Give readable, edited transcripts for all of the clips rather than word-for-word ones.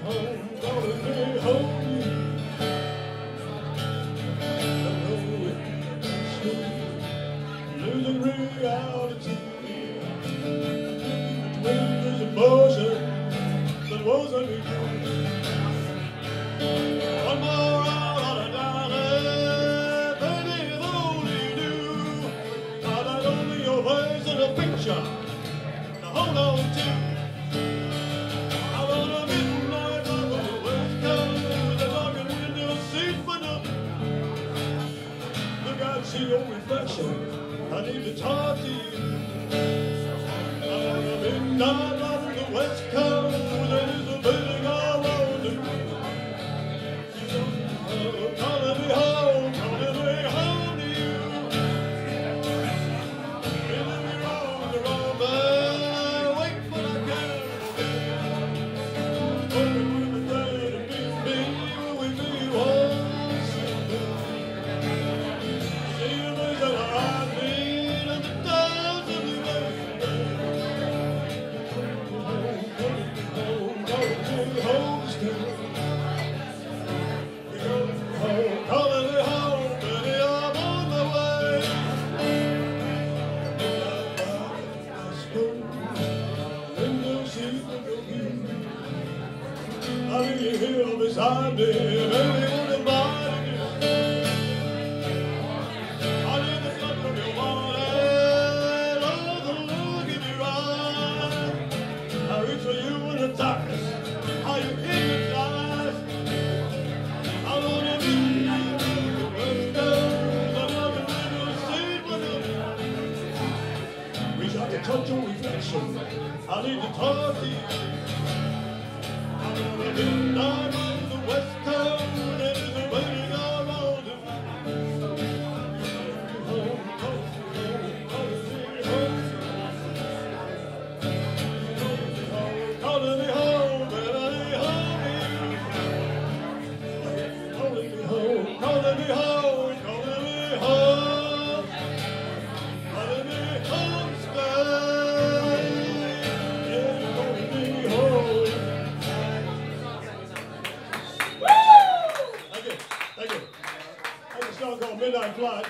See your reflection. I need to talk to you. I'm a midnight on the West Coast. There's a building I want to. Calling me home to you. Feeling me wrong, the wrong man. Wait for the girl. Hoping with the day to be with me once. I'll be here beside me, baby, on the body. I need the touch of your body, love the look in your eyes. I reach for you in the darkness, how you hypnotize. I wanna be the best girl, I'm not gonna see what reach out to touch your reflection. I need to talk to you. Midnight on the West Coast, and it's a waiting all on the calling me home, and I ain't home. Calling me home, calling me home, calling me home, calling me home, stay. Yeah, calling me home. Thank you. That's a song called Midnight Flight.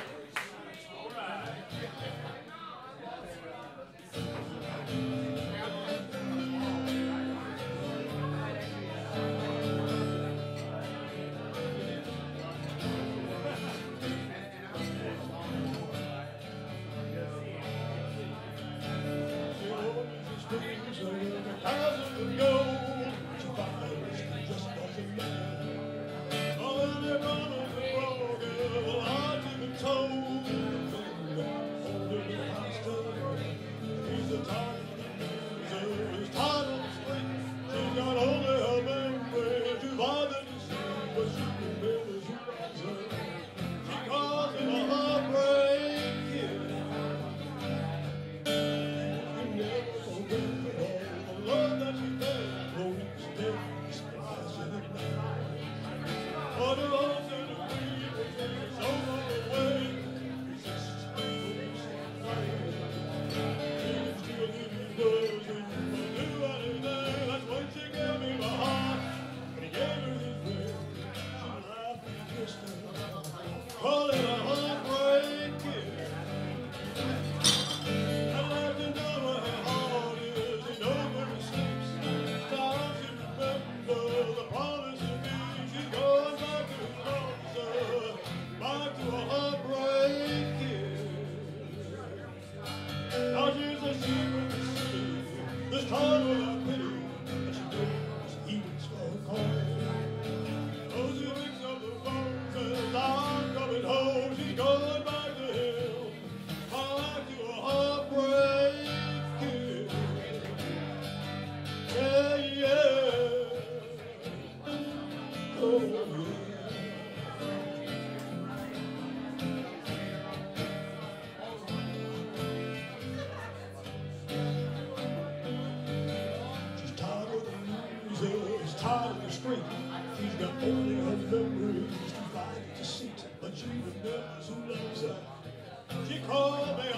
Tired of the street, she's got only her memories divided to seat, but she remembers who loves her. She called me a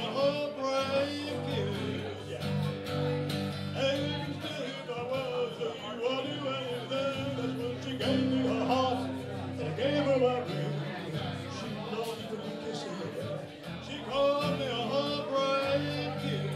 heartbreak kid, yeah. And still if I was, you would do anything. gave me her heart, and I gave her my ring. She loved me to kiss her. She called me a heartbreak kid.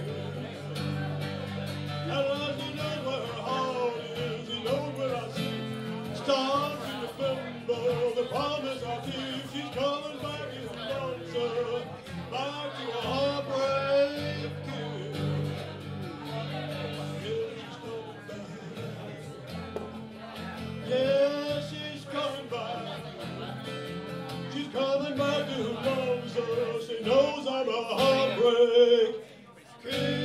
And now she knows where her heart is. She knows where I see stars in November. The promise I keep. She's coming back in Thompson, back to a heartbreak kid. Yeah, she's coming back. She's coming back to Thompson. She knows I'm a heartbreak kid.